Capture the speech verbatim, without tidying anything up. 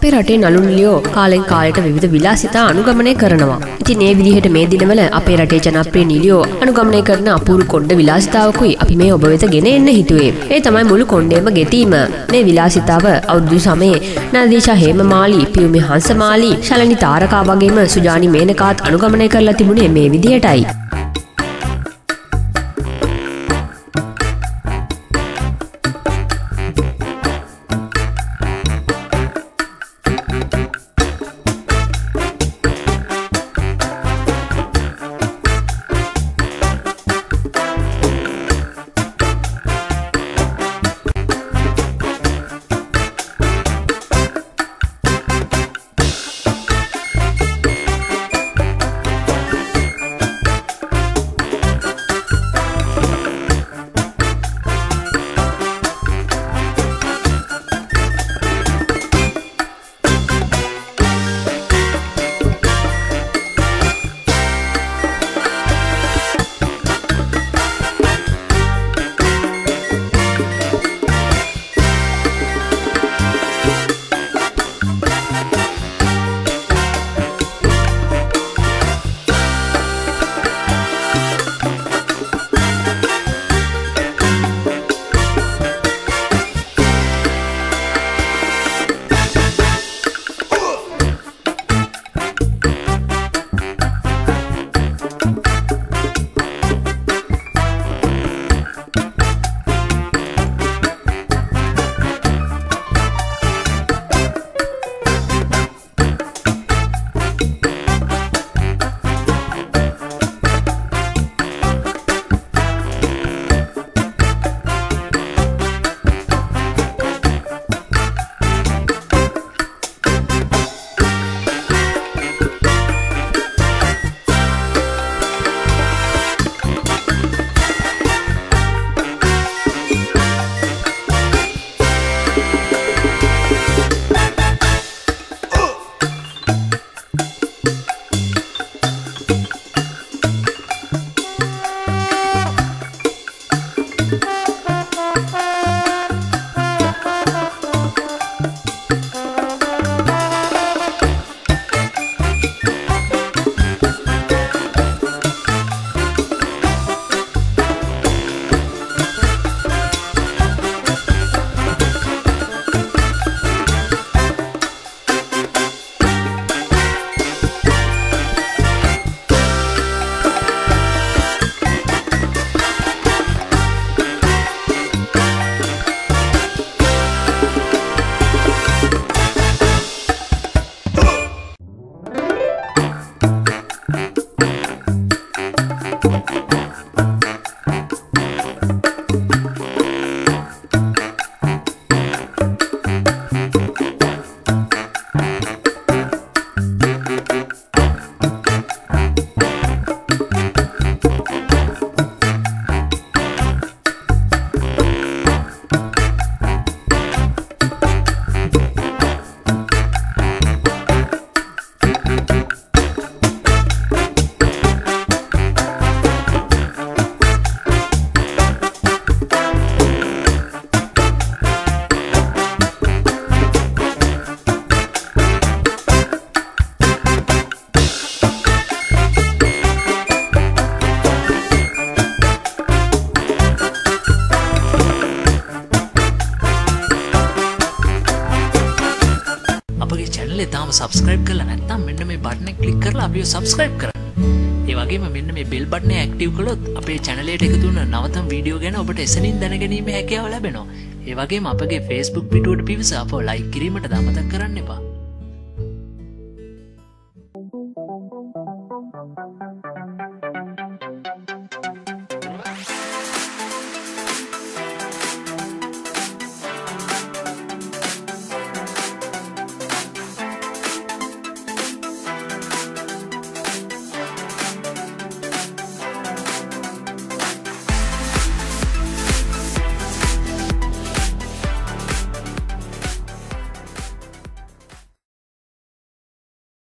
අපේ රටේ නළු නිළියෝ කාලෙන් කාලයට විවිධ විලාසිතා අනුගමනය කරනවා. ඉතින් මේ විදිහට මේ දිනවල අපේ රටේ ජනප්‍රිය නිළියෝ අනුගමනය කරන අපූරු කොණ්ඩ විලාසිතාවකුයි අපි මේ ඔබ වෙත ගෙන එන්න හිතුවේ. ඒ තමයි මුළු කොණ්ඩේම ගෙතීම. මේ විලාසිතාව අවුරුදු සමයේ නදීෂා හේමමාලි, පියුමි හංසමාලි, ශලනි තාරකා වගේම සුජානි මේනකාත් අනුගමනය කරලා තිබුණේ මේ විදිහටයි. subscribe කරලා නැත්නම් මෙන්න මේ බටන් එක ක්ලික් කරලා අපිව subscribe කරන්න. ඒ වගේම මෙන්න මේ bell button එක active කළොත් අපේ channel එකට එකතු වෙන නවතම වීඩියෝ ගැන ඔබට එසනින් දැනගැනීමේ හැකියාව ලැබෙනවා. ඒ වගේම අපගේ Facebook පිටුවට පිවිස අපව like කිරීමට අමතක කරන්න එපා.